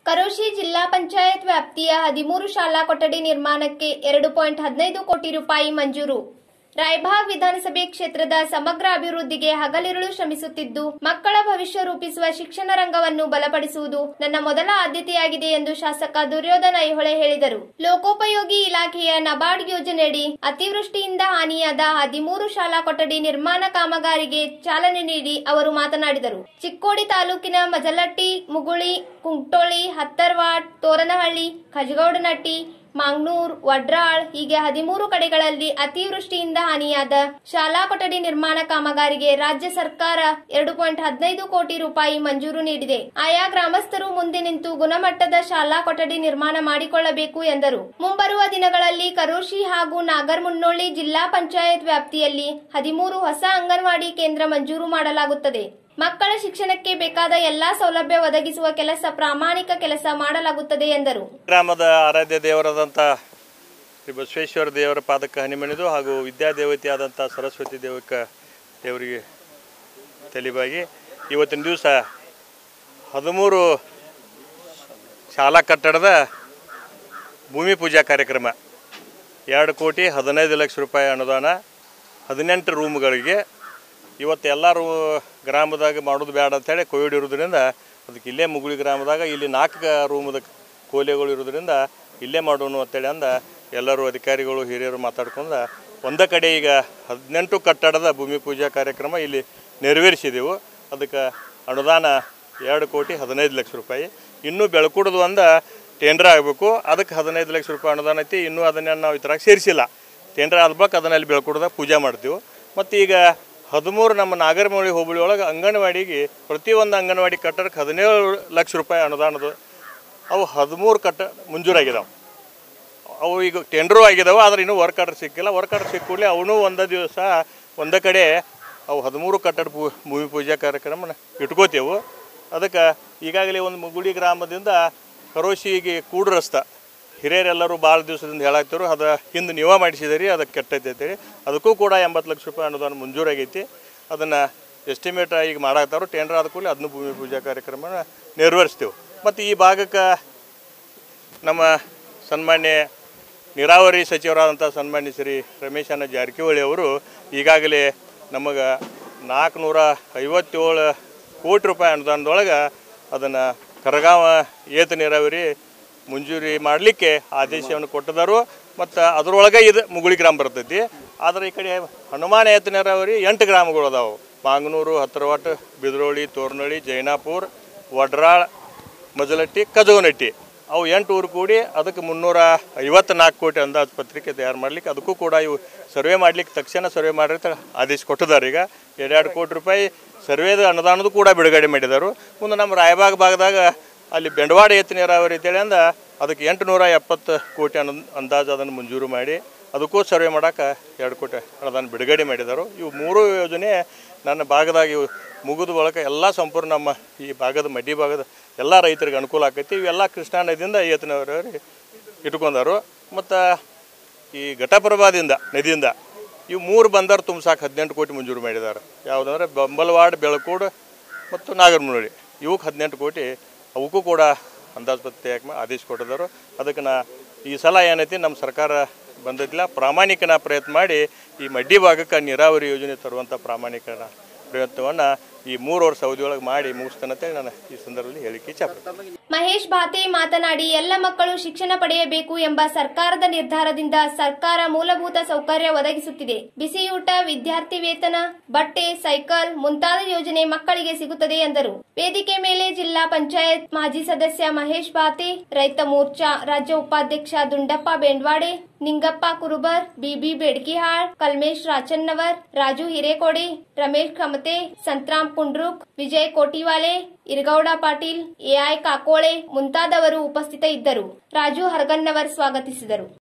ಕರೋಶಿ ಜಿಲ್ಲಾ ಪಂಚಾಯತ್ ವ್ಯಾಪ್ತಿಯ 13 ಶಾಲಾ ಕೊಠಡಿ ನಿರ್ಮಾಣಕ್ಕೆ 2.15 ಕೋಟಿ ರೂಪಾಯಿ ಮಂಜೂರು. ರಾಯಬಾಗ್ ವಿಧಾನಸಭೆ ಕ್ಷೇತ್ರದ ಸಮಗ್ರ ಅಭಿವೃದ್ಧಿಗೆ ಹಗಲಿರುಳು ಶ್ರಮಿಸುತ್ತಿದ್ದು, ಮಕ್ಕಳ ಭವಿಷ್ಯ ರೂಪಿಸುವ ಶಿಕ್ಷಣ ರಂಗವನ್ನು ಬಲಪಡಿಸುವುದು ನನ್ನ ಮೊದಲ ಆದ್ಯತೆಯಾಗಿದೆ ಎಂದು ಶಾಸಕ ದುರ್ಯೋಧನ ಐಹೊಳೆ ಹೇಳಿದರು. ಲೋಕೋಪಯೋಗಿ ಇಲಾಖೆಯ ನಬಾರ್ಡ್ ಯೋಜನೆಯಡಿ ಅತಿವೃಷ್ಟಿಯಿಂದ ಹಾನಿಯಾದ 13 ಶಾಲಾ ಕೊಠಡಿ ನಿರ್ಮಾಣ ಕಾಮಗಾರಿಗೆ ಚಾಲನೆ ನೀಡಿ ಅವರು ಮಾತನಾಡಿದರು. ಚಿಕ್ಕೋಡಿ ತಾಲೂಕಿನ ಮಜಲಟ್ಟಿ, ಮುಗುಳಿ, ಕುಂಟೋಳಿ, ಹತ್ತರ್ವಾಡ್, ತೋರನಹಳ್ಳಿ, ಖಜಗೌಡನಟ್ಟಿ, ಮಾಂಗ್ನೂರ್, ವಡ್ರಾಳ್ ಹೀಗೆ 13 ಕಡೆಗಳಲ್ಲಿ ಅತಿವೃಷ್ಟಿಯಿಂದ ಹಾನಿಯಾದ ಶಾಲಾ ಕೊಠಡಿ ನಿರ್ಮಾಣ ಕಾಮಗಾರಿಗೆ ರಾಜ್ಯ ಸರ್ಕಾರ 2.15 ಕೋಟಿ ರೂಪಾಯಿ ಮಂಜೂರು ನೀಡಿದೆ. ಆಯಾ ಗ್ರಾಮಸ್ಥರು ಮುಂದೆ ನಿಂತು ಗುಣಮಟ್ಟದ ಶಾಲಾ ಕೊಠಡಿ ನಿರ್ಮಾಣ ಮಾಡಿಕೊಳ್ಳಬೇಕು ಎಂದರು. ಮುಂಬರುವ ದಿನಗಳಲ್ಲಿ ಕರೋಶಿ ಹಾಗೂ ನಾಗರಮುನ್ನೋಳಿ ಜಿಲ್ಲಾ ಪಂಚಾಯತ್ ವ್ಯಾಪ್ತಿಯಲ್ಲಿ 13 ಹೊಸ ಅಂಗನವಾಡಿ ಕೇಂದ್ರ ಮಂಜೂರು ಮಾಡಲಾಗುತ್ತದೆ. ಮಕ್ಕಳ ಶಿಕ್ಷಣಕ್ಕೆ ಬೇಕಾದ ಎಲ್ಲಾ ಸೌಲಭ್ಯ ಒದಗಿಸುವ ಪ್ರಾಮಾಣಿಕ ಕೆಲಸ ಮಾಡಲಾಗುತ್ತದೆ ಎಂದರು. ಗ್ರಾಮದ ಆರಾಧ್ಯ ದೇವರಾದಂಥ ಶ್ರೀ ಬಸವೇಶ್ವರ ದೇವರ ಪಾದಕ್ಕೆ ಹನಿಮಣಿದು ಹಾಗೂ ವಿದ್ಯಾದೇವತೆಯಾದಂಥ ಸರಸ್ವತಿ ದೇವರಿಗೆ ತಲೆಬಾಗಿ ಇವತ್ತಿನ ದಿವಸ 13 ಶಾಲಾ ಕಟ್ಟಡದ ಭೂಮಿ ಪೂಜಾ ಕಾರ್ಯಕ್ರಮ, 2,15,00,000 ರೂಪಾಯಿ ಅನುದಾನ, 18 ರೂಮ್ಗಳಿಗೆ. ಇವತ್ತು ಎಲ್ಲರೂ ಗ್ರಾಮದಾಗ ಮಾಡೋದು ಬೇಡ ಅಂತೇಳಿ ಕೋವಿಡ್ ಇರೋದ್ರಿಂದ ಅದಕ್ಕೆ ಇಲ್ಲೇ ಮುಗುಳಿ ಗ್ರಾಮದಾಗ ಇಲ್ಲಿ 4 ರೂಮದ ಕೋಲೆಗಳು ಇರೋದ್ರಿಂದ ಇಲ್ಲೇ ಮಾಡೋಣ ಅಂತೇಳಿ ಅಂದ ಎಲ್ಲರೂ ಅಧಿಕಾರಿಗಳು ಹಿರಿಯರು ಮಾತಾಡ್ಕೊಂಡು ಒಂದೇ ಕಡೆ ಈಗ 18 ಕಟ್ಟಡದ ಭೂಮಿ ಪೂಜಾ ಕಾರ್ಯಕ್ರಮ ಇಲ್ಲಿ ನೆರವೇರಿಸಿದೆವು. ಅದಕ್ಕೆ ಅನುದಾನ 2,15,00,000 ರೂಪಾಯಿ. ಇನ್ನೂ ಬೆಳಕುಡದು ಟೆಂಡರ್ ಆಗಬೇಕು, ಅದಕ್ಕೆ 15,00,000 ರೂಪಾಯಿ ಅನುದಾನ ಐತಿ. ಇನ್ನೂ ಅದನ್ನು ನಾವು ಇದ್ರಾಗ ಸೇರಿಸಿಲ್ಲ. ಟೆಂಡರ್ ಆದ್ಬೇಕು ಅದನ್ನ ಅಲ್ಲಿ ಬೆಳಕುಡದಾಗ ಪೂಜೆ ಮಾಡ್ತೀವಿ. ಮತ್ತು ಈಗ 13 ನಮ್ಮ ನಾಗರಮುನ್ನೋಳಿ ಹೋಬಳಿ ಒಳಗೆ ಅಂಗನವಾಡಿಗೆ ಪ್ರತಿಯೊಂದು ಅಂಗನವಾಡಿ ಕಟ್ಟಡಕ್ಕೆ 17,00,000 ರೂಪಾಯಿ ಅನುದಾನದು. ಅವು 13 ಮಂಜೂರಾಗಿದ್ದಾವೆ. ಅವು ಈಗ ಟೆಂಡರು ಆಗಿದ್ದಾವೆ, ಆದರೆ ಇನ್ನೂ ವರ್ಕ್ ಆರ್ಡರ್ ಸಿಕ್ಕಿಲ್ಲ. ವರ್ಕ್ ಆರ್ಡರ್ ಸಿಕ್ಕೂಡಲೇ ಅವನು ಒಂದೇ ದಿವಸ ಒಂದೇ ಕಡೆ ಅವು 13 ಕಟ್ಟಡ ಭೂಮಿ ಪೂಜಾ ಕಾರ್ಯಕ್ರಮ ಇಟ್ಕೋತೇವೆ. ಅದಕ್ಕೆ ಈಗಾಗಲೇ ಒಂದು ಮುಗುಳಿ ಗ್ರಾಮದಿಂದ ಕರೋಶಿಗೆ ಕೂಡು ರಸ್ತೆ ಹಿರಿಯರೆಲ್ಲರೂ ಭಾಳ ದಿವಸದಿಂದ ಹೇಳಾಗ್ತಿರು, ಅದು ಹಿಂದೆ ನೀವೇ ಮಾಡಿಸಿದಿರಿ, ಅದಕ್ಕೆ ಕೆಟ್ಟೈತೆ. ಅದಕ್ಕೂ ಕೂಡ 80,00,000 ರೂಪಾಯಿ ಅನುದಾನ ಮಂಜೂರಾಗೈತಿ. ಅದನ್ನು ಎಸ್ಟಿಮೇಟ್ ಈಗ ಮಾಡಾಕ್ತಾರೋ. ಟೆಂಡರ್ ಆದ ಕೂಡಲೇ ಅದನ್ನು ಭೂಮಿ ಪೂಜಾ ಕಾರ್ಯಕ್ರಮ ನೆರವೇರಿಸ್ತೇವೆ. ಮತ್ತು ಈ ಭಾಗಕ್ಕೆ ನಮ್ಮ ಸನ್ಮಾನ್ಯ ನೀರಾವರಿ ಸಚಿವರಾದಂಥ ಸನ್ಮಾನ್ಯ ಶ್ರೀ ರಮೇಶಣ್ಣ ಜಾರಕಿಹೊಳಿ ಅವರು ಈಗಾಗಲೇ ನಮಗೆ 457 ಕೋಟಿ ರೂಪಾಯಿ ಅನುದಾನದೊಳಗೆ ಅದನ್ನು ಕರಗಾವ ಏತ ನೀರಾವರಿ ಮಂಜೂರಿ ಮಾಡಲಿಕ್ಕೆ ಆದೇಶವನ್ನು ಕೊಟ್ಟಿದ್ದಾರೆ. ಮತ್ತು ಅದರೊಳಗೆ ಇದು ಮುಗುಳಿ ಗ್ರಾಮ ಬರ್ತೈತಿ. ಆದರೆ ಈ ಕಡೆ ಹನುಮಾನ ಏತ ನೀರಾವರಿ 8 ಗ್ರಾಮಗಳು ಅದಾವೆ. ಮಾಂಗನೂರು, ಹತ್ತರವಾಟ, ಬಿದ್ರೋಳಿ, ತೋರ್ನಳ್ಳಿ, ಜೈನಾಪುರ, ವಡ್ರಾಳ್, ಮಜಲಟ್ಟಿ, ಖಜಗೌಡನಟ್ಟಿ ಅವು 8 ಊರು ಕೂಡಿ ಅದಕ್ಕೆ 354 ಕೋಟಿ ಅಂದಾಜು ಪತ್ರಿಕೆ ತಯಾರು ಮಾಡಲಿಕ್ಕೆ, ಅದಕ್ಕೂ ಕೂಡ ಇವು ಸರ್ವೆ ಮಾಡಲಿಕ್ಕೆ ತಕ್ಷಣ ಸರ್ವೆ ಮಾಡಿರ್ತ ಆದೇಶ ಕೊಟ್ಟಿದ್ದಾರೆ. ಈಗ 2 ಕೋಟಿ ರೂಪಾಯಿ ಸರ್ವೇದ ಅನುದಾನದ ಕೂಡ ಬಿಡುಗಡೆ ಮಾಡಿದರು. ಮುಂದೆ ನಮ್ಮ ರಾಯಬಾಗ್ ಭಾಗದಾಗ ಅಲ್ಲಿ ಬೆಂಡವಾಡ ಏತ ನೀರಾವರಿ ಅಂತೇಳಿ ಅದಕ್ಕೆ 870 ಕೋಟಿ ಅಂದಾಜು ಅದನ್ನು ಮಂಜೂರು ಮಾಡಿ ಅದಕ್ಕೂ ಸರ್ವೆ ಮಾಡೋಕೆ 2 ಕೋಟಿ ಅನುದಾನ ಬಿಡುಗಡೆ ಮಾಡಿದರು. ಇವು 3 ಯೋಜನೆ ನನ್ನ ಭಾಗದಾಗ ಇವು ಮುಗಿದ ಬಳಕ ಎಲ್ಲ ಸಂಪೂರ್ಣ ನಮ್ಮ ಈ ಭಾಗದ ಮಡ್ಡಿ ಭಾಗದ ಎಲ್ಲ ರೈತರಿಗೆ ಅನುಕೂಲ ಆಕೈತಿ. ಇವೆಲ್ಲ ಕೃಷ್ಣಾ ನದಿಯಿಂದ ಏತ ನೀರಾವರಿ ಇಟ್ಕೊಂಡಾರು. ಮತ್ತು ಈ ಘಟಪ್ರಭಾದಿಂದ ನದಿಯಿಂದ ಇವು 3 ಬಂದರು ತುಂಬಿಸಾಕ 18 ಕೋಟಿ ಮಂಜೂರು ಮಾಡಿದ್ದಾರೆ. ಯಾವುದಂದ್ರೆ ಬಂಬಲವಾಡ, ಬೆಳಕೂಡು ಮತ್ತು ನಾಗರಮುನ್ನೋಳಿ ಇವಕ್ಕೆ 18 ಕೋಟಿ. ಅವಕ್ಕೂ ಕೂಡ ಅಂದಾಜು ಪತ್ರಿಕೆ ಆದೇಶ ಕೊಟ್ಟಿದ್ದಾರೆ. ಅದಕ್ಕೆ ಈ ಸಲ ಏನೈತಿ ನಮ್ಮ ಸರ್ಕಾರ ಬಂದಿಲ್ಲ, ಪ್ರಾಮಾಣಿಕನ ಪ್ರಯತ್ನ ಮಾಡಿ ಈ ಮಡ್ಡಿ ಭಾಗಕ್ಕೆ ನೀರಾವರಿ ಯೋಜನೆ ತರುವಂಥ ಪ್ರಾಮಾಣಿಕನ ಪ್ರಯತ್ನವನ್ನು ಈ 3 ವರ್ಷ ಅವಧಿಯೊಳಗೆ ಮಾಡಿ ಮುಗಿಸ್ತಾನಂತೆ ನಾನು ಈ ಸಂದರ್ಭದಲ್ಲಿ ಹೇಳಿಕೆ ಇಚ್ಛಪಡ್ತೀನಿ. ಮಹೇಶ್ ಬಾತೆ ಮಾತನಾಡಿ, ಎಲ್ಲ ಮಕ್ಕಳು ಶಿಕ್ಷಣ ಪಡೆಯಬೇಕು ಎಂಬ ಸರ್ಕಾರದ ನಿರ್ಧಾರದಿಂದ ಸರ್ಕಾರ ಮೂಲಭೂತ ಸೌಕರ್ಯ ಒದಗಿಸುತ್ತಿದೆ. ಬಿಸಿಯೂಟ, ವಿದ್ಯಾರ್ಥಿ ವೇತನ, ಬಟ್ಟೆ, ಸೈಕಲ್ ಮುಂತಾದ ಯೋಜನೆ ಮಕ್ಕಳಿಗೆ ಸಿಗುತ್ತದೆ ಎಂದರು. ವೇದಿಕೆ ಮೇಲೆ ಜಿಲ್ಲಾ ಪಂಚಾಯತ್ ಮಾಜಿ ಸದಸ್ಯ ಮಹೇಶ್ ಬಾತೆ, ರೈತ ಮೋರ್ಚಾ ರಾಜ್ಯ ಉಪಾಧ್ಯಕ್ಷ ದುಂಡಪ್ಪ ಬೆಂಡ್ವಾಡೆ, ನಿಂಗಪ್ಪ ಕುರುಬರ್, ಬಿಬಿ ಬೇಡ್ಕಿಹಾಳ್, ಕಲ್ಮೇಶ್ ರಾಚನ್ನವರ್, ರಾಜು ಹಿರೇಕೋಡೆ, ರಮೇಶ್ ಕಮತೆ, ಸಂತ್ರಾಮ್ ಕುಂಡ್ರುಕ್, ವಿಜಯ್ ಕೋಟಿವಾಲೆ, ಇರಗೌಡ ಪಾಟೀಲ್, ಎಐ ಕಾಕೋಳೆ ಮುಂತಾದವರು ಉಪಸ್ಥಿತ ಇದ್ದರು. ರಾಜು ಹರಗನ್ನವರ್ ಸ್ವಾಗತಿಸಿದರು.